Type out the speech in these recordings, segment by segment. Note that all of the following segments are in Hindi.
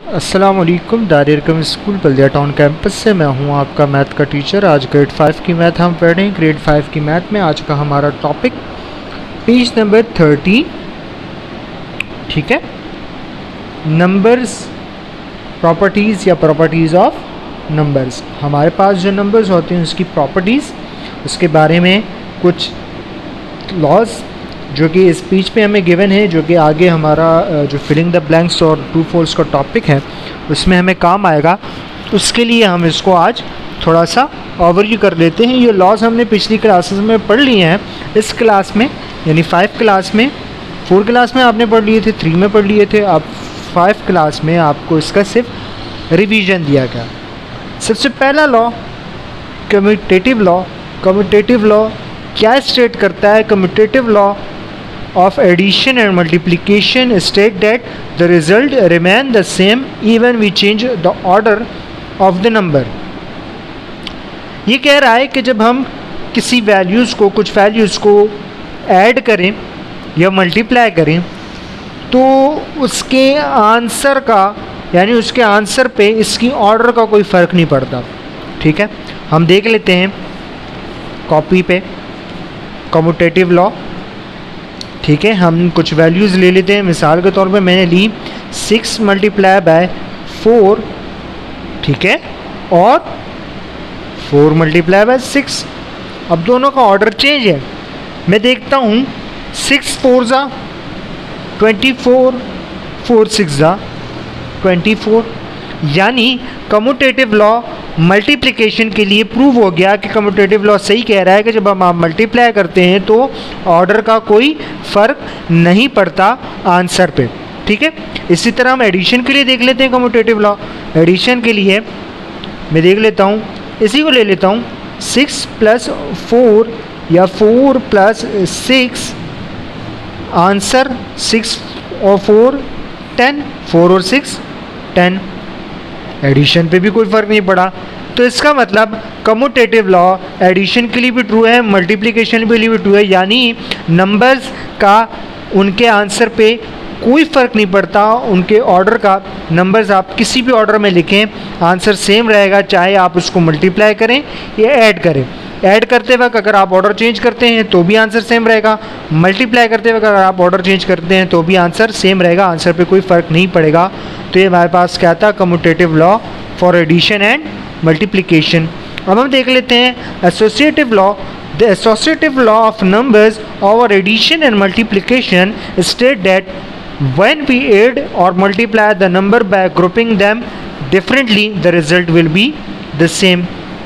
अस्सलाम वालेकुम। Dar-e-Arqam school Baldia town campus से मैं हूं आपका मैथ का टीचर। आज ग्रेड 5 की मैथ हम पढ़ रहे हैं। ग्रेड 5 की मैथ में आज का हमारा टॉपिक पेज नंबर 30, ठीक है, नंबर्स प्रॉपर्टीज़ या प्रॉपर्टीज़ ऑफ नंबर्स। हमारे पास जो नंबर्स होते हैं उसकी प्रॉपर्टीज़, उसके बारे में कुछ लॉज जो कि इस पेज पे हमें गिवन है, जो कि आगे हमारा जो फिलिंग द ब्लैंक्स और ट्रू फॉल्स का टॉपिक है उसमें हमें काम आएगा। उसके लिए हम इसको आज थोड़ा सा ओवरव्यू कर लेते हैं। ये लॉज हमने पिछली क्लासेस में पढ़ लिए हैं। इस क्लास में यानी 5 क्लास में, 4 क्लास में आपने पढ़ लिए थे, 3 में पढ़ लिए थे, अब 5 क्लास में आपको इसका सिर्फ रिवीजन दिया गया। सबसे पहला law commutative law. Commutative law क्या स्टेट करता है? Commutative law of addition and multiplication state that the result remain the same even we change the order of the number। ये कह रहा है कि जब हम किसी वैल्यूज़ को, कुछ वैल्यूज़ को ऐड करें या मल्टीप्लाई करें तो उसके आंसर का यानी उसके आंसर पे इसकी ऑर्डर का कोई फ़र्क नहीं पड़ता। ठीक है, हम देख लेते हैं कॉपी पे कम्यूटेटिव लॉ। ठीक है, हम कुछ वैल्यूज़ ले लेते हैं। मिसाल के तौर पे मैंने ली 6 मल्टीप्लाई बाय 4, ठीक है, और 4 मल्टीप्लाई बाय 6। अब दोनों का ऑर्डर चेंज है। मैं देखता हूँ 6 4 ज़ा 24, 4 6 ज़ा 24। यानी कम्यूटेटिव लॉ मल्टीप्लिकेशन के लिए प्रूव हो गया कि कम्यूटेटिव लॉ सही कह रहा है कि जब हम आप मल्टीप्लाई करते हैं तो ऑर्डर का कोई फ़र्क नहीं पड़ता आंसर पे। ठीक है, इसी तरह हम एडिशन के लिए देख लेते हैं कम्यूटेटिव लॉ। एडिशन के लिए मैं देख लेता हूँ, इसी को ले लेता हूँ 6 + 4 या 4 + 6, आंसर 6 और 4 10, 4 और 6 10। एडिशन पे भी कोई फ़र्क नहीं पड़ा। तो इसका मतलब कम्यूटेटिव लॉ एडिशन के लिए भी ट्रू है, मल्टीप्लिकेशन के लिए भी ट्रू है। यानी नंबर्स का उनके आंसर पे कोई फ़र्क नहीं पड़ता, उनके ऑर्डर का। नंबर्स आप किसी भी ऑर्डर में लिखें आंसर सेम रहेगा, चाहे आप उसको मल्टीप्लाई करें या ऐड करें। ऐड करते वक्त अगर आप ऑर्डर चेंज करते हैं तो भी आंसर सेम रहेगा, मल्टीप्लाई करते वक्त अगर आप ऑर्डर चेंज करते हैं तो भी आंसर सेम रहेगा, आंसर पे कोई फ़र्क नहीं पड़ेगा। तो ये हमारे पास क्या था? Commutative law for addition and multiplication. अब हम देख लेते हैं associative law. The associative law of numbers over addition and multiplication state that when we add or multiply the number by grouping them differently the result will be the same।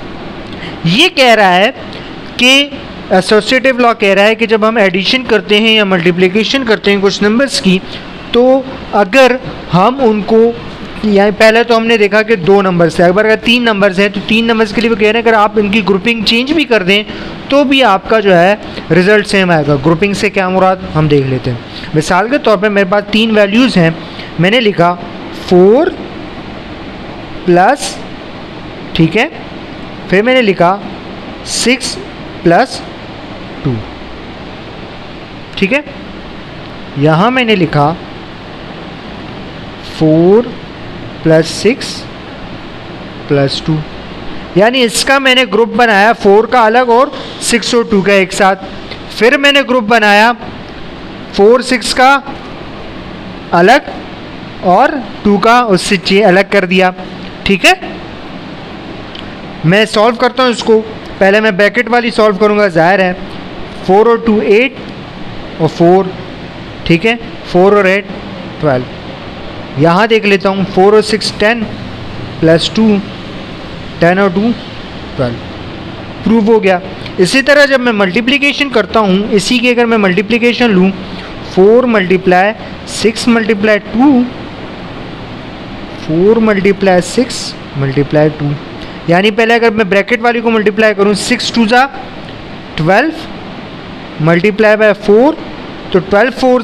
ये कह रहा है कि एसोसिएटिव लॉ कह रहा है कि जब हम एडिशन करते हैं या मल्टीप्लिकेशन करते हैं कुछ नंबर्स की, तो अगर हम उनको, यहाँ पहले तो हमने देखा कि 2 नंबर्स है, अगर 3 नंबर्स हैं तो 3 नंबर्स के लिए वो कह रहे हैं अगर आप इनकी ग्रुपिंग चेंज भी कर दें तो भी आपका जो है रिज़ल्ट सेम आएगा। ग्रुपिंग से क्या मुराद हम देख लेते हैं। मिसाल के तौर पे मेरे पास 3 वैल्यूज़ हैं। मैंने लिखा 4 प्लस, ठीक है, फिर मैंने लिखा 6 + 2, ठीक है। यहाँ मैंने लिखा 4 + 6 + 2, यानी इसका मैंने ग्रुप बनाया 4 का अलग और 6 और 2 का एक साथ। फिर मैंने ग्रुप बनाया 4 6 का अलग और 2 का उससे अलग कर दिया। ठीक है, मैं सॉल्व करता हूँ इसको। पहले मैं ब्रैकेट वाली सॉल्व करूँगा, ज़ाहिर है 4 और 2 8 और 4, ठीक है, 4 और 8 12। यहाँ देख लेता हूँ 4 और 6 10 + 2 10 और 2 12, प्रूव हो गया। इसी तरह जब मैं मल्टीप्लिकेशन करता हूँ, इसी की अगर मैं मल्टीप्लिकेशन लूँ 4 × 6 × 2, 4 × 6 × 2, यानी पहले अगर मैं ब्रैकेट वाली को मल्टीप्लाई करूँ 6 2 ज़ा 12 मल्टीप्लाई बाय 4 तो 12 4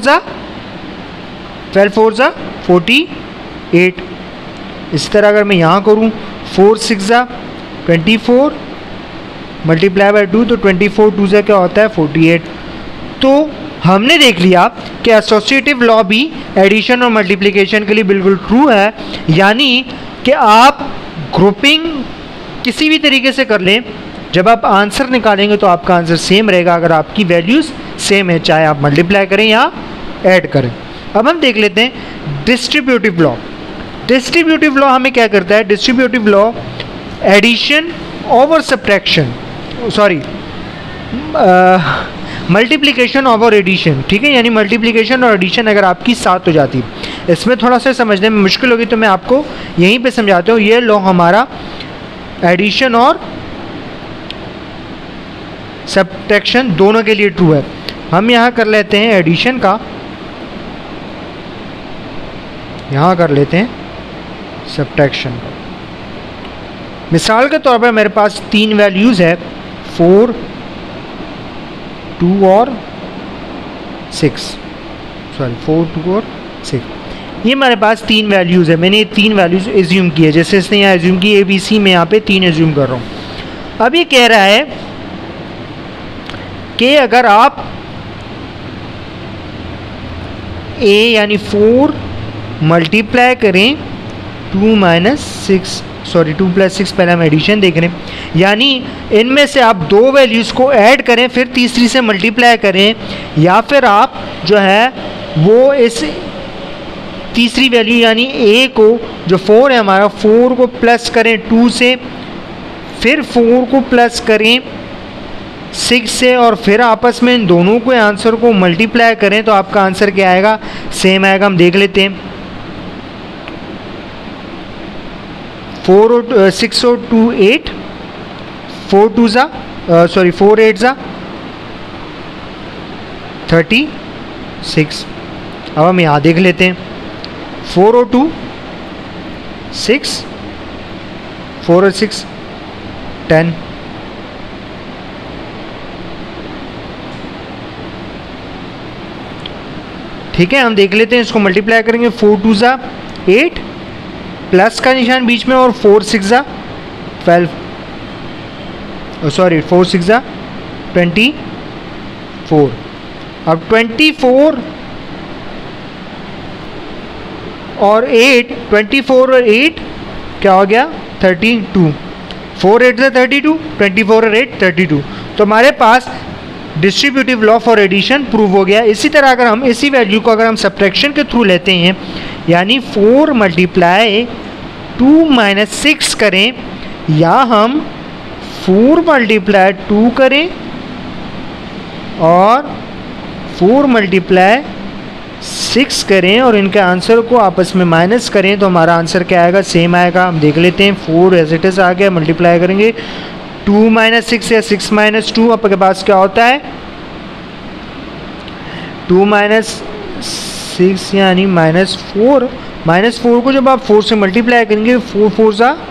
ज़ा 48। इस तरह अगर मैं यहाँ करूँ 4 6 ज़ा 24 मल्टीप्लाई बाय 2 तो 24 2 ज़ा क्या होता है 48। तो हमने देख लिया कि एसोसिएटिव लॉ भी एडिशन और मल्टीप्लिकेशन के लिए बिल्कुल ट्रू है, यानी कि आप ग्रुपिंग किसी भी तरीके से कर लें, जब आप आंसर निकालेंगे तो आपका आंसर सेम रहेगा अगर आपकी वैल्यूज़ सेम है, चाहे आप मल्टीप्लाई करें या ऐड करें। अब हम देख लेते हैं डिस्ट्रीब्यूटिव लॉ। डिस्ट्रीब्यूटिव लॉ हमें क्या करता है? Distributive law addition over subtraction, sorry multiplication over addition, ठीक है, यानी मल्टीप्लिकेशन और एडिशन अगर आपकी साथ हो जाती है। इसमें थोड़ा सा समझने में मुश्किल होगी तो मैं आपको यहीं पे समझाता हूँ। ये लॉ हमारा एडिशन और सब्ट्रैक्शन दोनों के लिए ट्रू है। हम यहाँ कर लेते हैं एडिशन का, यहाँ कर लेते हैं सब्ट्रैक्शन का। मिसाल के तौर पर मेरे पास 3 वैल्यूज़ है, 4, 2 और 6, सॉरी 4, 2 और 6। ये मेरे पास 3 वैल्यूज़ है, मैंने ये 3 वैल्यूज़ एज्यूम की है, जैसे इसने यहाँ एज्यूम की ABC, में यहाँ पे 3 एज्यूम कर रहा हूँ। अब ये कह रहा है कि अगर आप A यानी 4 मल्टीप्लाई करें 2 + 6 पहले हम एडिशन देख रहे हैं, यानी इनमें से आप 2 वैल्यूज़ को ऐड करें फिर तीसरी से मल्टीप्लाई करें, या फिर आप जो है वो इस तीसरी वैल्यू यानी A को, जो 4 है हमारा, 4 को प्लस करें 2 से, फिर 4 को प्लस करें 6 से, और फिर आपस में इन दोनों को आंसर को मल्टीप्लाई करें तो आपका आंसर क्या आएगा? सेम आएगा। हम देख लेते हैं। 6 और 2 8, 4 8 जा 36। अब हम यहाँ देख लेते हैं 4 और 2 6, 4 और 6 10। ठीक है, हम देख लेते हैं, इसको मल्टीप्लाई करेंगे। 4 2 जा 8, प्लस का निशान बीच में, और 4 6 जा 12, सॉरी 4 6 जा 24। अब 24 और 8, 24 और 8 क्या हो गया? 32। 4 8 जा 32, 24 और 8 32। तो हमारे पास distributive law for addition prove हो गया। इसी तरह अगर हम इसी वैल्यू को अगर हम सब्ट्रैक्शन के थ्रू लेते हैं, यानी 4 × 2 - 6 करें, या हम 4 × 2 करें और 4 × 6 करें और इनके आंसर को आपस में माइनस करें तो हमारा आंसर क्या आएगा? सेम आएगा। हम देख लेते हैं। 4 एज इट इज़ आ गया, मल्टीप्लाई करेंगे 2 - 6 या 6 - 2, आपके पास क्या होता है? 2 - 6 यानी -4। -4 को जब आप 4 से मल्टीप्लाई करेंगे, 4 4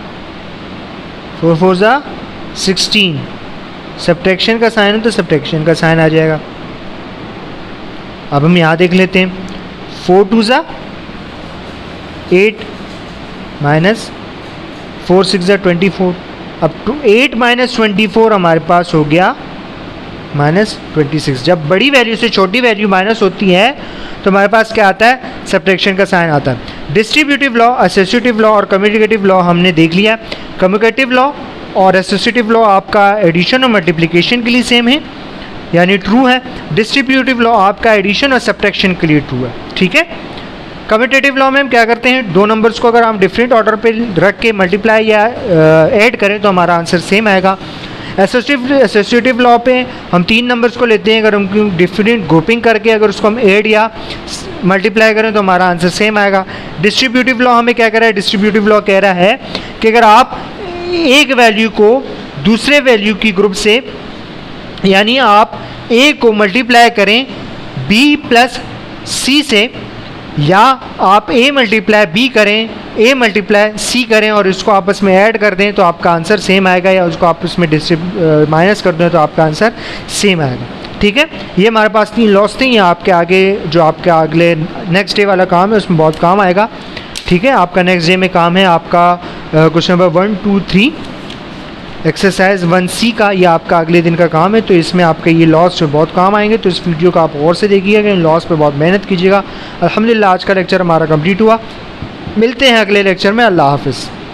जा 16। सब्ट्रैक्शन का साइन हो तो सब्ट्रैक्शन का साइन आ जाएगा। अब हम यहाँ देख लेते हैं। 4 2 जा 8 -4 6 जा 24। अब 8 - 24 हमारे पास हो गया -26। जब बड़ी वैल्यू से छोटी वैल्यू माइनस होती है तो हमारे पास क्या आता है? सब्ट्रैक्शन का साइन आता है। डिस्ट्रीब्यूटिव लॉ, एसोसिएटिव लॉ और कम्यूटेटिव लॉ हमने देख लिया। कम्यूटेटिव लॉ और एसोसिएटिव लॉ आपका एडिशन और मल्टीप्लिकेशन के लिए सेम है, यानी ट्रू है। डिस्ट्रीब्यूटिव लॉ आपका एडिशन और सब्ट्रैक्शन के लिए ट्रू है। ठीक है। कम्यूटेटिव लॉ में हम क्या करते हैं? 2 नंबर्स को अगर हम डिफरेंट ऑर्डर पे रख के मल्टीप्लाई या ऐड करें तो हमारा आंसर सेम आएगा। एसोसिएटिव लॉ पे हम 3 नंबर्स को लेते हैं, अगर हम डिफरेंट ग्रुपिंग करके अगर उसको हम ऐड या मल्टीप्लाई करें तो हमारा आंसर सेम आएगा। डिस्ट्रीब्यूटिव लॉ हमें क्या कह रहा है? डिस्ट्रीब्यूटिव लॉ कह रहा है कि अगर आप एक वैल्यू को दूसरे वैल्यू की ग्रुप से, यानी आप A को मल्टीप्लाई करें B + C से, या आप A × B करें, A × C करें और इसको आपस में ऐड कर दें तो आपका आंसर सेम आएगा, या उसको आपस में माइनस कर दें तो आपका आंसर सेम आएगा। ठीक है। ये हमारे पास 3 लॉस थे। ये आपके आगे जो आपके अगले नेक्स्ट डे वाला काम है उसमें बहुत काम आएगा। ठीक है। आपका नेक्स्ट डे में काम है आपका क्वेश्चन नंबर 1 2 3 एक्सरसाइज 1C का ये आपका अगले दिन का काम है, तो इसमें आपके ये लॉस जो बहुत काम आएंगे, तो इस वीडियो को आप गौर से देखिएगा, इन लॉस पे बहुत मेहनत कीजिएगा। अल्हम्दुलिल्लाह आज का लेक्चर हमारा कंप्लीट हुआ। मिलते हैं अगले लेक्चर में। अल्लाह हाफ़िज़।